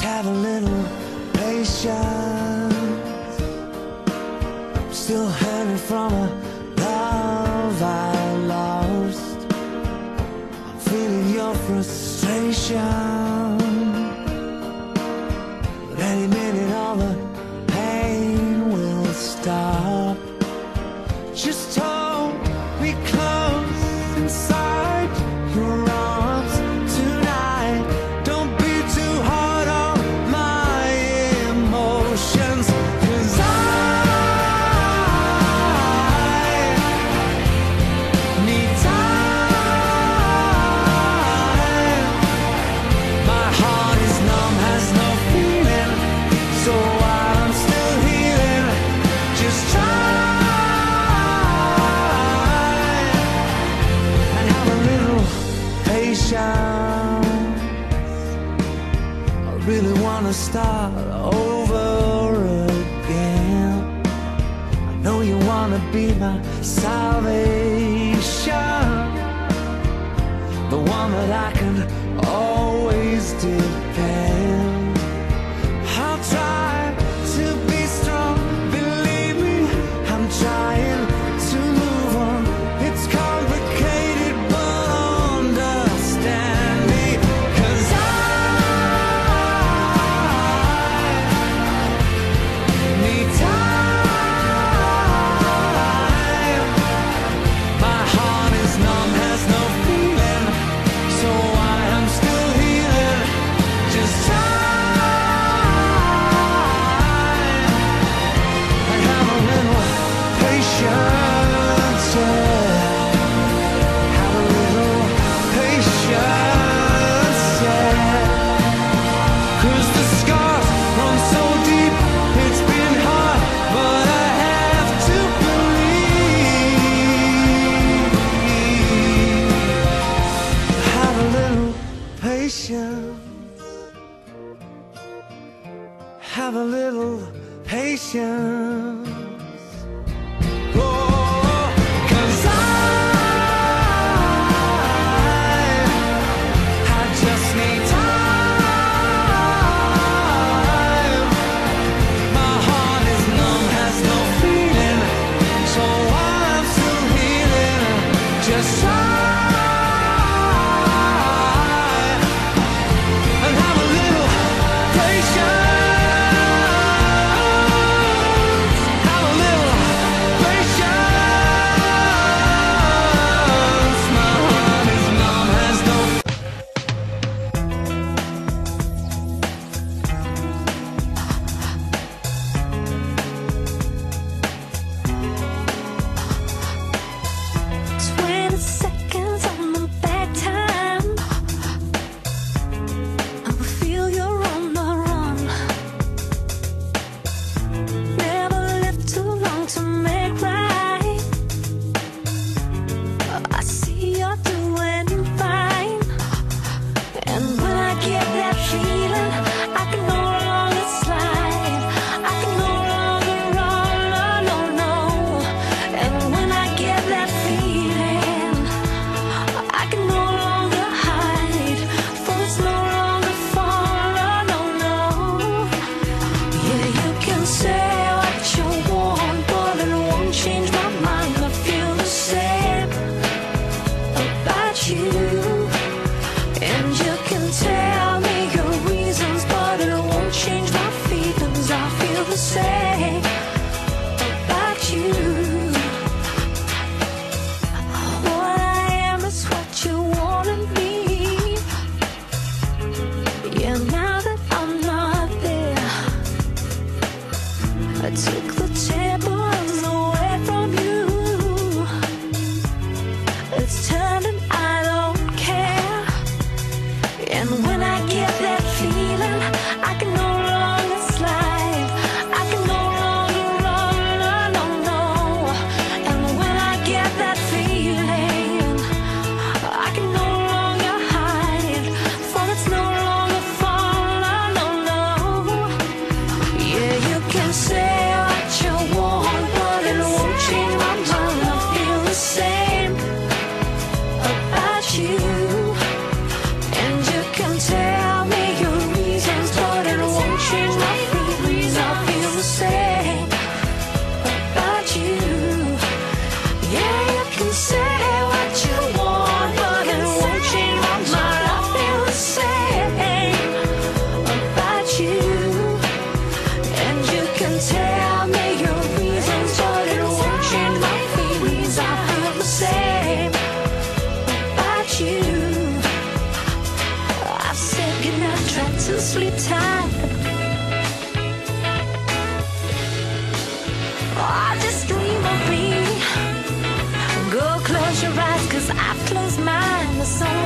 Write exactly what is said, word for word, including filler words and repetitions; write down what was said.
have a little patience. I'm still hurting from a love I lost. I'm feeling your frustration, but any minute all the pain will stop. Just hold me close inside your arms tonight. Don't be too hard on my emotions, 'cause I need time. My heart is numb, has no feeling, so while I'm still healing, just try and have a little patience. I really wanna start over again. I know you wanna be my salvation, the one that I can always depend. I'll try to be strong, believe me, I'm trying to move on. It's complicated, but understand me, 'cause I need time. My heart is numb, has no feeling, so I am still healing. Just time and have a little patience, yeah. Have a little patience, yeah. 'Cause the scars run so deep, it's been hard, but I have to believe. Have a little patience. Have a little patience. Oh, 'cause I, I just need time. My heart is numb, has no feeling, so I'm still healing. Just try and have a little patience. Have a little patience. My heart is numb, has no Twenty seconds on the back time. I will feel you're on the run. Never lived too long to make right. I see you're doing fine. And when I get that feeling, I can no longer slide. I can no longer run, no, no, no. And when I get that feeling, I can no longer hide. For it's no longer fun, no, no, no. Yeah, you can say what you want, but it won't change my mind. I feel the same about you. And you can tell me your reasons, but it won't change my feelings. I feel the same about you. What I am is what you wanna be. Yeah, now that I'm not there, I took the tables away from you. It's turning, I don't care. And when I get that feeling, I can no longer slide. I can no longer run, no, no, no. And when I get that feeling, I can no longer hide. For it's no longer fun, no, no, no. Yeah, you can say what you want, but it won't change my mind. I feel the same about you. And you can tell me your reasons, but it to sleep tight. Oh, just dream of me. Go close your eyes, cause I've closed mine. The sun